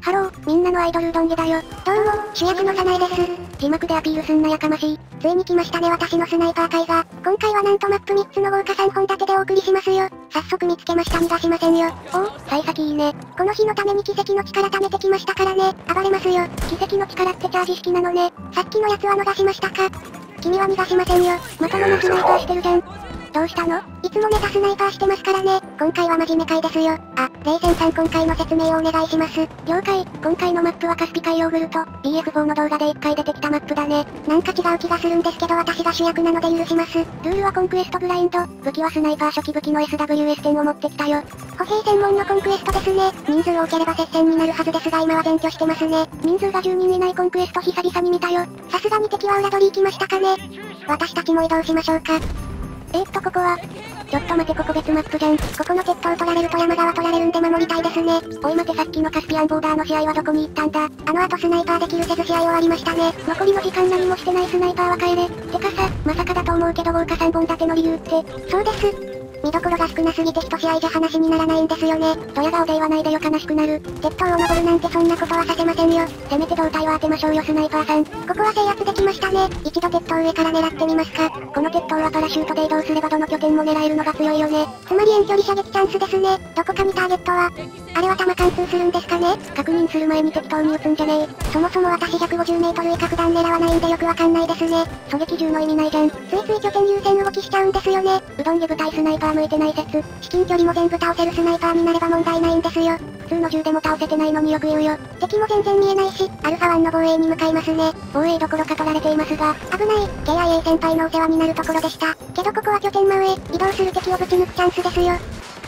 ハロー、みんなのアイドルうどんげだよ。どうも、主役のサナエです。字幕でアピールすんなやかましい。ついに来ましたね私のスナイパー会が。今回はなんとマップ3つの豪華3本立てでお送りしますよ。早速見つけました逃がしませんよ。おお、幸先いいね。この日のために奇跡の力貯めてきましたからね。暴れますよ。奇跡の力ってチャージ式なのね。さっきのやつは逃しましたか？君は逃がしませんよ。まともなスナイパーしてるじゃん。どうしたの？いつもネタスナイパーしてますからね。今回は真面目会ですよ。あ、レイセンさん今回の説明をお願いします。了解。今回のマップはカスピ海ヨーグルト、BF4 の動画で1回出てきたマップだね。なんか違う気がするんですけど私が主役なので許します。ルールはコンクエストブラインド。武器はスナイパー初期武器の SWS10 を持ってきたよ。歩兵専門のコンクエストですね。人数多ければ接戦になるはずですが今は全拠してますね。人数が10人いないコンクエスト久々に見たよ。さすがに敵は裏取り行きましたかね。私たちも移動しましょうか。ここは、ちょっと待てここ別マップじゃん。ここの鉄塔取られると山側取られるんで守りたいですね。おい待てさっきのカスピアンボーダーの試合はどこに行ったんだ。あの後スナイパーでキルせず試合終わりましたね。残りの時間何もしてないスナイパーは帰れ。てかさ、まさかだと思うけど豪華3本立ての理由って。そうです。見どころが少なすぎて一試合じゃ話にならないんですよね。ドヤ顔で言わないでよ悲しくなる。鉄塔を登るなんてそんなことはさせませんよ。せめて胴体は当てましょうよスナイパーさん。ここは制圧できましたね。一度鉄塔上から狙ってみますか。この鉄塔はパラシュートで移動すればどの拠点も狙えるのが強いよね。つまり遠距離射撃チャンスですね。どこかにターゲットは。あれは弾貫通するんですかね。確認する前に適当に撃つんじゃねえ。そもそも私150メートル以下普段狙わないんでよくわかんないですね。狙撃銃の意味ないじゃん。ついつい拠点優先動きしちゃうんですよね。うどんげ部隊スナイパー向いてない説。至近距離も全部倒せるスナイパーになれば問題ないんですよ。普通の銃でも倒せてないのによく言うよ。敵も全然見えないし、アルファ1の防衛に向かいますね。防衛どころか取られていますが、危ない。KIA 先輩のお世話になるところでした。けどここは拠点真上、移動する敵をぶち抜くチャンスですよ。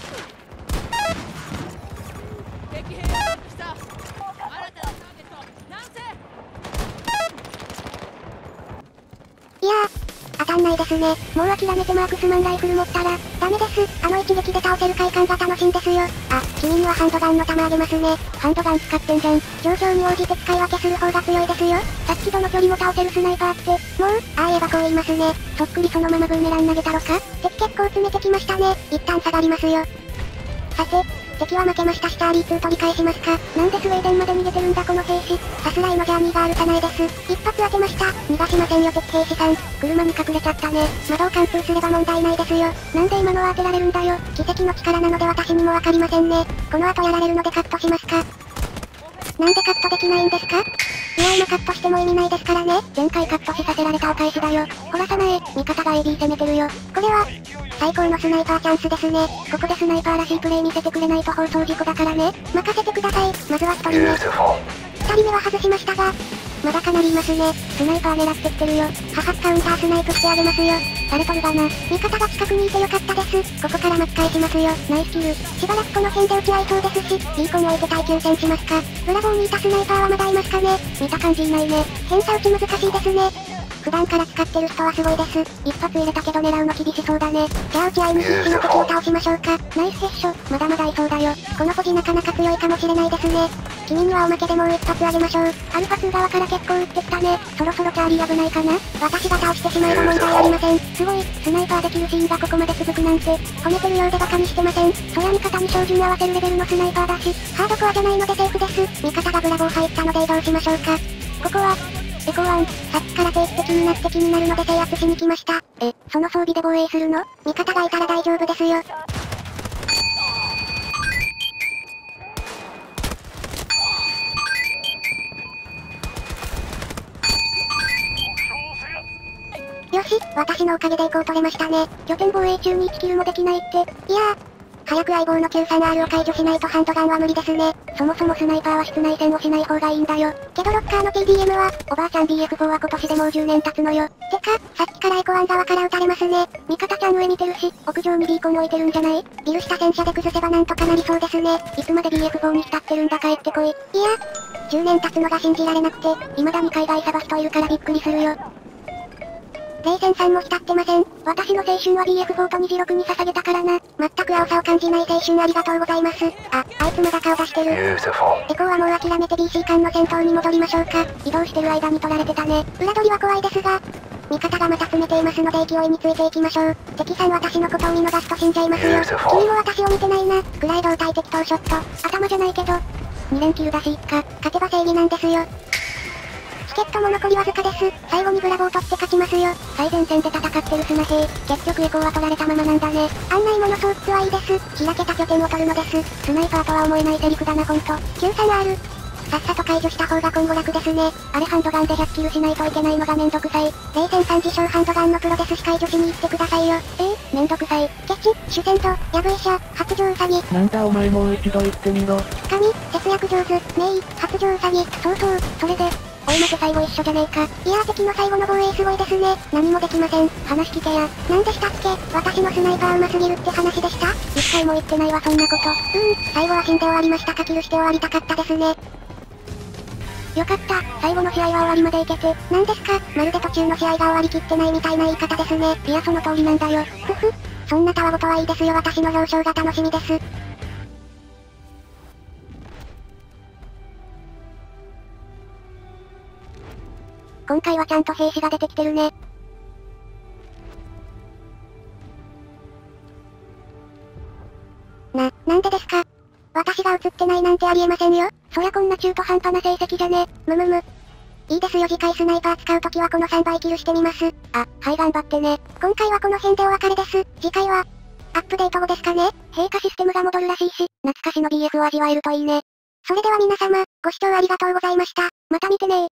いやー。当たんないですね。もう諦めてマークスマンライフル持ったら、ダメです。あの一撃で倒せる快感が楽しいんですよ。あ、君にはハンドガンの弾あげますね。ハンドガン使ってんじゃん。状況に応じて使い分けする方が強いですよ。さっきどの距離も倒せるスナイパーって、もう、ああ言えばこう言いますね。そっくりそのままブーメラン投げたろか。敵結構詰めてきましたね。一旦下がりますよ。さて、敵は負けましたしチャーリー2取り返しますか。なんでスウェーデンまで逃げてるんだこの兵士。さすらいのジャーニーがあるさないです。一発当てました。逃がしませんよ敵兵士さん。車に隠れちゃったね。窓を貫通すれば問題ないですよ。なんで今のは当てられるんだよ。奇跡の力なので私にもわかりませんね。この後やられるのでカットしますか。なんでカットできないんですか？いや今カットしても意味ないですからね。前回カットしさせられたお返しだよ。ほらさなえ、味方が AB 攻めてるよ。これは、最高のスナイパーチャンスですね。ここでスナイパーらしいプレイ見せてくれないと放送事故だからね。任せてください。まずは1人目。2人目は外しましたが、まだかなりいますね。スナイパー狙ってきてるよ。母カウンタースナイプしてあげますよ。されとるがな。味方が近くにいてよかったです。ここから巻き返しますよ。ナイスキル。しばらくこの辺で撃ち合いそうですし、ビーコン置いて耐久戦しますか。ブラボーにいたスナイパーはまだいますかね。見た感じいないね。偏差打ち難しいですね。普段から使ってる人はすごいです。一発入れたけど狙うの厳しそうだね。じゃあ打ち合いに必死の敵を倒しましょうか。ナイスヘッショ。まだまだいそうだよ。このポジなかなか強いかもしれないですね。君にはおまけでもう一発あげましょう。アルファ2側から結構撃ってきたね。そろそろチャーリー危ないかな。私が倒してしまえば問題ありません。すごい、スナイパーできるシーンがここまで続くなんて、褒めてるようでバカにしてません。そりゃ味方に照準合わせるレベルのスナイパーだし、ハードコアじゃないのでセーフです。味方がブラボー入ったので移動しましょうか。ここは、エコー1、さっきから定期的になって気になるので制圧しに来ました。その装備で防衛するの？味方がいたら大丈夫ですよ。よし、私のおかげでエコー取れましたね。拠点防衛中に1キルもできないって。いやー。早く相棒の 93R を解除しないとハンドガンは無理ですね。そもそもスナイパーは室内戦をしない方がいいんだよ。けどロッカーの TDM は、おばあちゃん BF4 は今年でもう10年経つのよ。てか、さっきからエコアン側から撃たれますね。味方ちゃん上見てるし、屋上にビーコン置いてるんじゃない？ビル下戦車で崩せばなんとかなりそうですね。いつまで BF4 に浸ってるんだ帰ってこい。いや、10年経つのが信じられなくて、未だに海外サバ人いるからびっくりするよ。レイセンさんも浸ってません。私の青春は BF4 と26に捧げたからな。全く青さを感じない青春ありがとうございます。あいつまだ顔出してる。エコーはもう諦めて BC 間の戦闘に戻りましょうか。移動してる間に取られてたね。裏取りは怖いですが、味方がまた詰めていますので勢いについていきましょう。敵さん私のことを見逃すと死んじゃいますよ。君も私を見てないな。くらい胴体適当ショット。頭じゃないけど。 2連キルだし、勝てば正義なんですよ。チケットも残りわずかです。最後にブラボー取って勝ちますよ。最前線で戦ってるスナ兵。結局エコーは取られたままなんだね。案内物装置はいいです。開けた拠点を取るのです。スナイパーとは思えないセリフだなほんと。93R。さっさと解除した方が今後楽ですね。あれハンドガンで100キルしないといけないのがめんどくさい。冷戦さん自称ハンドガンのプロですし解除しに行ってくださいよ。めんどくさい。ケチ、主戦度、ヤブ医者、発情ウサギ。 なんだお前もう一度言ってみろ。 深み、節約上手、名医、発情ウサギ。そうそう、それで。おい待て最後一緒じゃねえか。いやー敵の最後の防衛すごいですね。何もできません。話聞けや。なんでしたっけ私のスナイパー上手すぎるって話でした？一回も言ってないわそんなこと。最後は死んで終わりましたか。キルして終わりたかったですね。よかった、最後の試合は終わりまでいけて。なんですか、まるで途中の試合が終わりきってないみたいな言い方ですね。いやその通りなんだよ。ふふ。そんなたわごとはいいですよ私の表彰が楽しみです。今回はちゃんと兵士が出てきてるね。なんでですか？私が映ってないなんてありえませんよ。そりゃこんな中途半端な成績じゃね。いいですよ次回スナイパー使うときはこの3倍キルしてみます。はい頑張ってね。今回はこの辺でお別れです。次回は、アップデート後ですかね。閉鎖システムが戻るらしいし、懐かしの BF を味わえるといいね。それでは皆様、ご視聴ありがとうございました。また見てねー。